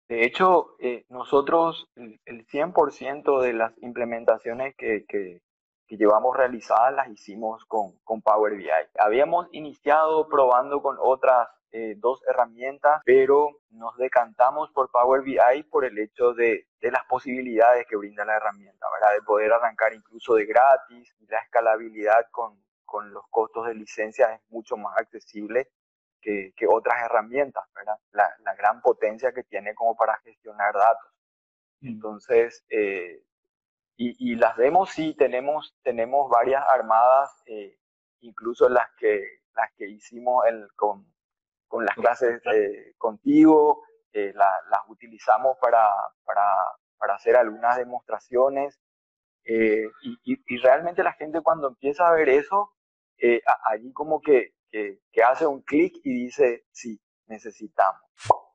De hecho, nosotros el 100% de las implementaciones que llevamos realizadas las hicimos con Power BI. Habíamos iniciado probando con otras dos herramientas, pero nos decantamos por Power BI por el hecho de las posibilidades que brinda la herramienta, ¿verdad? De poder arrancar incluso de gratis, y la escalabilidad con los costos de licencia es mucho más accesible que otras herramientas, ¿verdad? La gran potencia que tiene como para gestionar datos. Mm. Entonces, y las demos sí, tenemos varias armadas, incluso las que hicimos con las clases contigo, las utilizamos para, para hacer algunas demostraciones. Y realmente la gente cuando empieza a ver eso, allí como que hace un clic y dice, sí, necesitamos.